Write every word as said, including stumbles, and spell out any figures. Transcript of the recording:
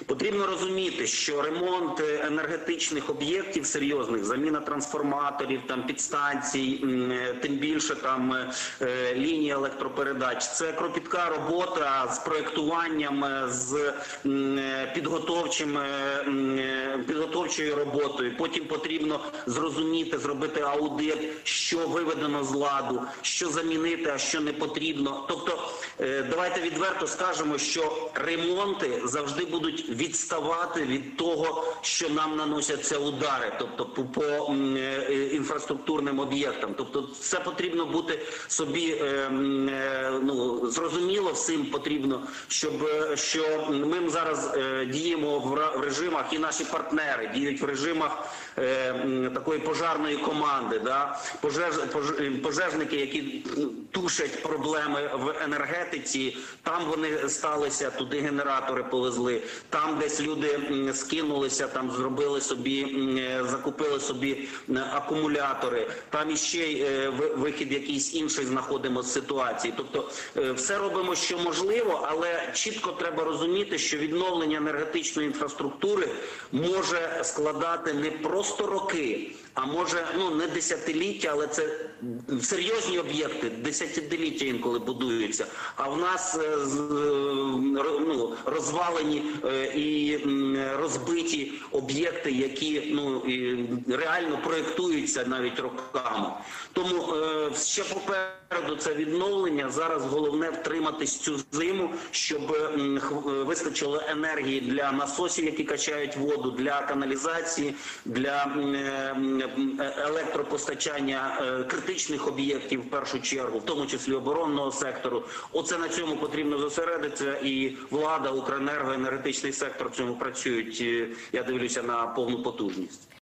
Потрібно розуміти, що ремонт енергетичних об'єктів серйозних, заміна трансформаторів, там підстанцій, тим більше там лінії електропередач, це кропітка робота з проєктуванням, з підготовчим, підготовчою роботою. Потім потрібно зрозуміти, зробити аудит, що виведено з ладу, що замінити, а що не потрібно. Тобто, давайте відверто скажемо, що ремонти завжди будуть відставати від того, що нам наносяться удари, тобто по, по інфраструктурним об'єктам. Тобто це потрібно бути собі, ну, зрозуміло всім потрібно, щоб, що ми зараз діємо в режимах, і наші партнери діють в режимах такої пожежної команди, да? Пожеж, пожежники, які тушать проблеми в енергетиці, там вони сталися, туди генератори повезли, там десь люди скинулися, там зробили собі, закупили собі акумулятори, там іще вихід якийсь інший знаходимо з ситуації. Тобто все робимо, що можливо, але чітко треба розуміти, що відновлення енергетичної інфраструктури може складати не просто роки, а може, ну, не десятиліття, але це серйозні об'єкти, десятиліття інколи будуються. А в нас ну, розвалені і розбиті об'єкти, які, ну, реально проєктуються навіть роками. Тому ще попереду це відновлення. Зараз головне втриматись цю зиму, щоб вистачило енергії для насосів, які качають воду, для каналізації, для електропостачання критичних об'єктів в першу чергу, в тому числі оборонного сектору. Оце на цьому потрібно зосередитися, і влада, Укренерго, енергетичний сектор в цьому працюють, я дивлюся, на повну потужність.